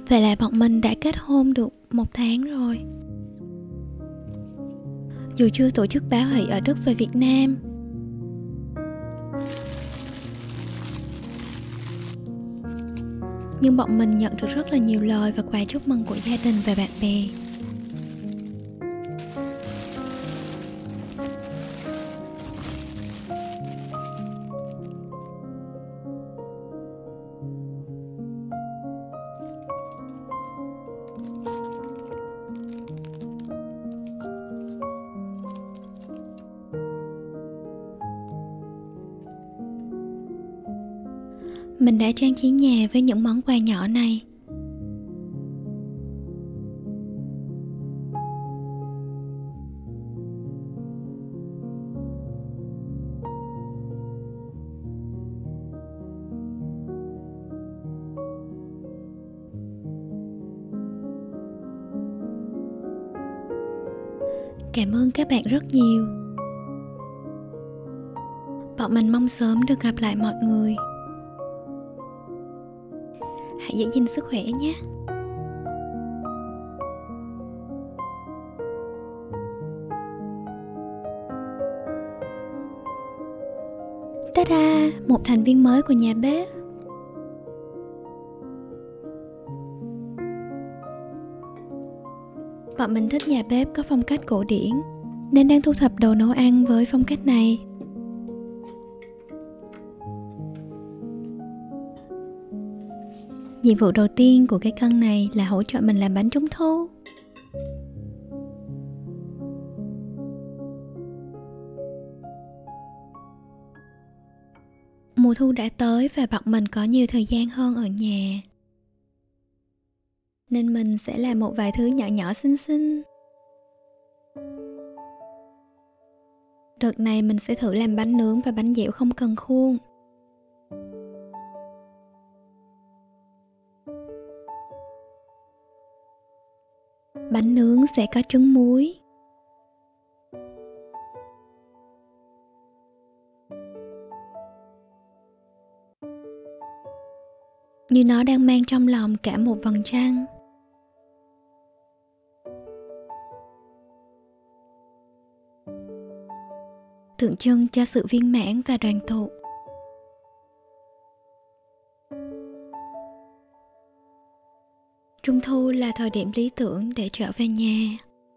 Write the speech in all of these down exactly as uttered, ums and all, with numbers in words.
Vậy là bọn mình đã kết hôn được một tháng rồi. Dù chưa tổ chức báo hỷ ở Đức và Việt Nam, nhưng bọn mình nhận được rất là nhiều lời và quà chúc mừng của gia đình và bạn bè. Mình đã trang trí nhà với những món quà nhỏ này. Cảm ơn các bạn rất nhiều. Bọn mình mong sớm được gặp lại mọi người. Hãy giữ gìn sức khỏe nhé. Ta-da! Một thành viên mới của nhà bếp. Bọn mình thích nhà bếp có phong cách cổ điển, nên đang thu thập đồ nấu ăn với phong cách này. Nhiệm vụ đầu tiên của cái cân này là hỗ trợ mình làm bánh trung thu. Mùa thu đã tới và bọn mình có nhiều thời gian hơn ở nhà, nên mình sẽ làm một vài thứ nhỏ nhỏ xinh xinh. Đợt này mình sẽ thử làm bánh nướng và bánh dẻo không cần khuôn. Bánh nướng sẽ có trứng muối, như nó đang mang trong lòng cả một vầng trăng. Tượng trưng cho sự viên mãn và đoàn tụ. Trung thu là thời điểm lý tưởng để trở về nhà.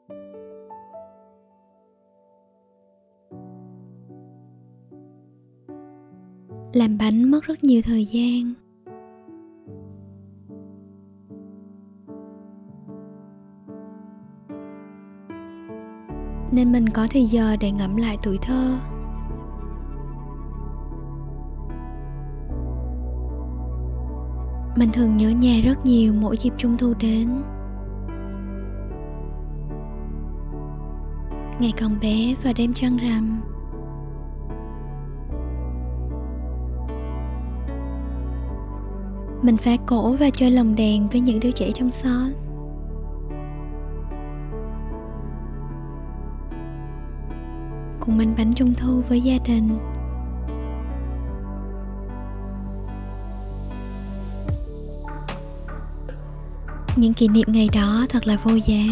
Làm bánh mất rất nhiều thời gian. Nên mình có thời giờ để ngẫm lại tuổi thơ. Mình thường nhớ nhà rất nhiều mỗi dịp Trung thu đến. Ngày còn bé và đêm trăng rằm. Mình phá cổ và chơi lồng đèn với những đứa trẻ trong xóm. Cùng ăn bánh trung thu với gia đình. Những kỷ niệm ngày đó thật là vô giá.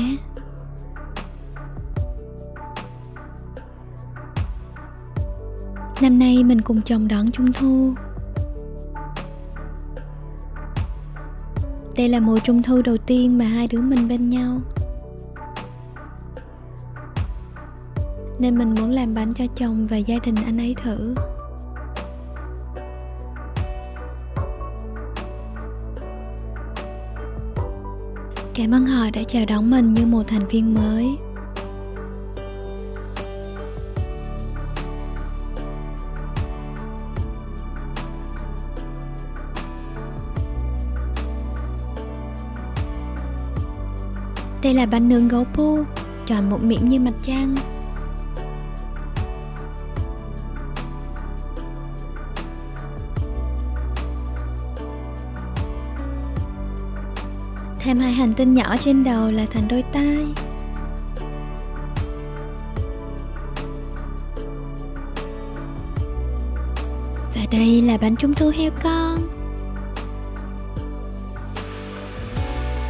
Năm nay mình cùng chồng đón Trung thu. Đây là mùa Trung thu đầu tiên mà hai đứa mình bên nhau, nên mình muốn làm bánh cho chồng và gia đình anh ấy thử. Cảm ơn họ đã chào đón mình như một thành viên mới. Đây là bánh nướng gấu pu, tròn một miệng như mặt trăng. Thêm hai hành tinh nhỏ trên đầu là thành đôi tai. Và đây là bánh trung thu heo con.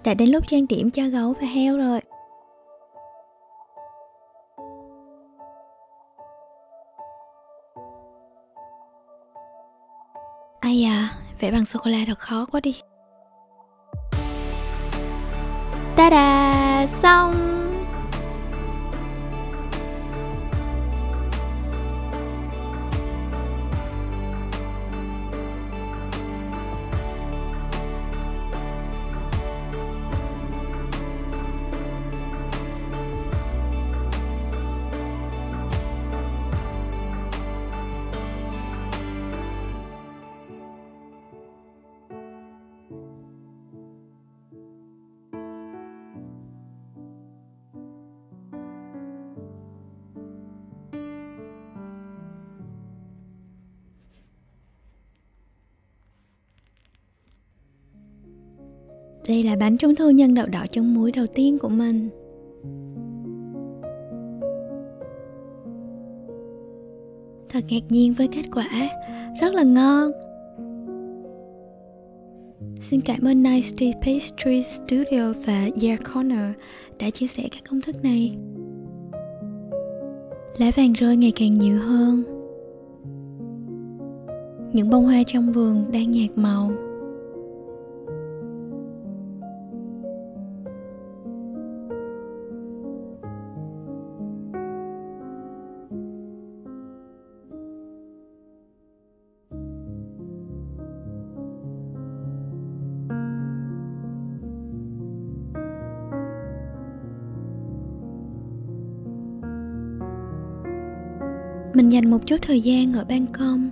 Đã đến lúc trang điểm cho gấu và heo rồi. Ai à, vẽ bằng sô-cô-la thật khó quá đi. Ta-da, xong! Đây là bánh trung thu nhân đậu đỏ trứng muối đầu tiên của mình. Thật ngạc nhiên với kết quả, rất là ngon. Xin cảm ơn Nice Tea Pastry Studio và Yeah Corner đã chia sẻ các công thức này. Lá vàng rơi ngày càng nhiều hơn. Những bông hoa trong vườn đang nhạt màu. Mình dành một chút thời gian ở ban công.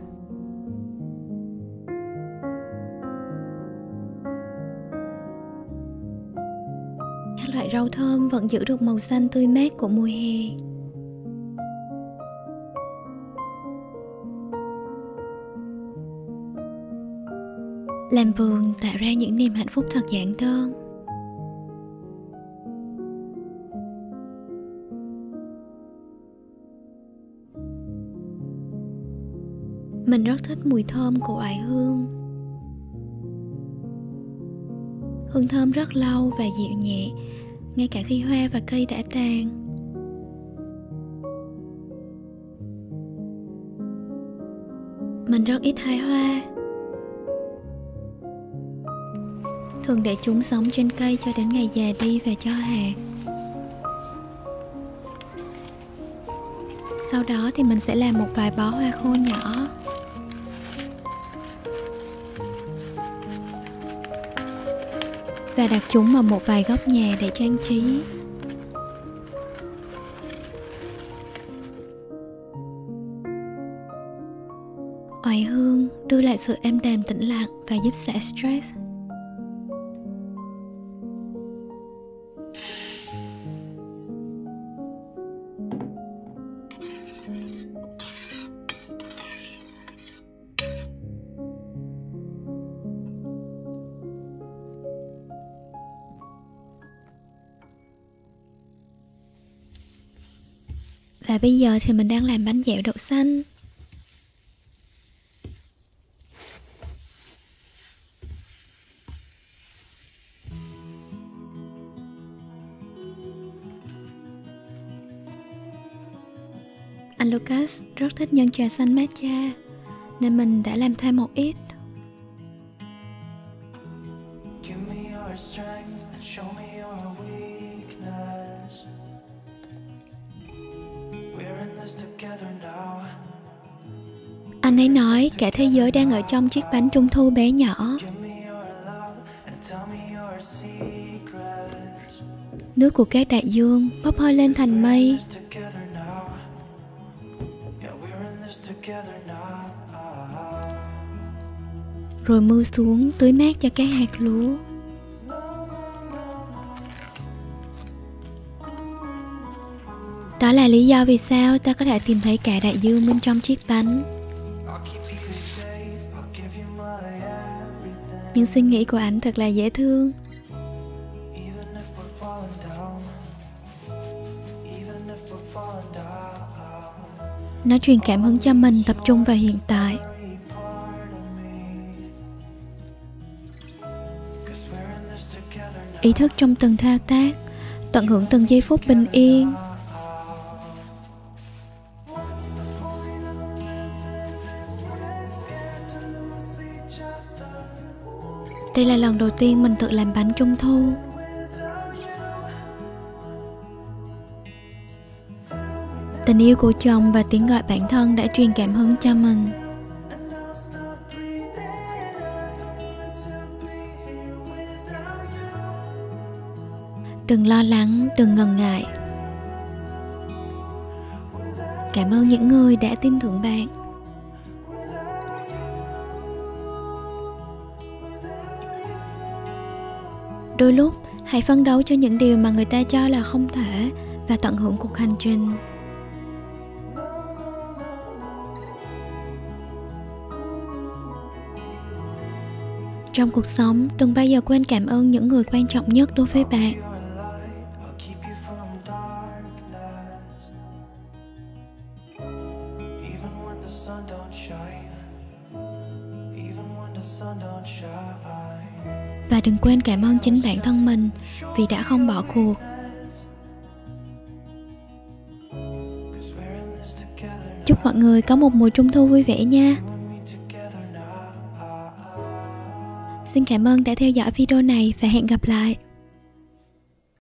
Các loại rau thơm vẫn giữ được màu xanh tươi mát của mùa hè. Làm vườn tạo ra những niềm hạnh phúc thật giản đơn. Mình rất thích mùi thơm của oải hương. Hương thơm rất lâu và dịu nhẹ, ngay cả khi hoa và cây đã tàn. Mình rất ít hái hoa. Thường để chúng sống trên cây cho đến ngày già đi và cho hạt. Sau đó thì mình sẽ làm một vài bó hoa khô nhỏ. Và đặt chúng ở một vài góc nhà để trang trí. Oải hương đưa lại sự êm đềm tĩnh lặng và giúp xả stress. Và bây giờ thì mình đang làm bánh dẻo đậu xanh. Anh Lucas rất thích nhân trà xanh matcha, nên mình đã làm thêm một ít. Anh ấy nói cả thế giới đang ở trong chiếc bánh trung thu bé nhỏ. Nước của các đại dương bốc hơi lên thành mây. Rồi mưa xuống tưới mát cho các hạt lúa. Đó là lý do vì sao ta có thể tìm thấy cả đại dương bên trong chiếc bánh. Những suy nghĩ của anh thật là dễ thương. Nó truyền cảm hứng cho mình tập trung vào hiện tại. ý thức trong từng thao tác, tận hưởng từng giây phút bình yên. Đây là lần đầu tiên mình tự làm bánh trung thu. Tình yêu của chồng và tiếng gọi bản thân đã truyền cảm hứng cho mình. Đừng lo lắng, đừng ngần ngại. Cảm ơn những người đã tin tưởng bạn. Đôi lúc, hãy phấn đấu cho những điều mà người ta cho là không thể và tận hưởng cuộc hành trình. Trong cuộc sống, đừng bao giờ quên cảm ơn những người quan trọng nhất đối với bạn. Và đừng quên cảm ơn chính bản thân mình vì đã không bỏ cuộc. Chúc mọi người có một mùa trung thu vui vẻ nha. Xin cảm ơn đã theo dõi video này và hẹn gặp lại.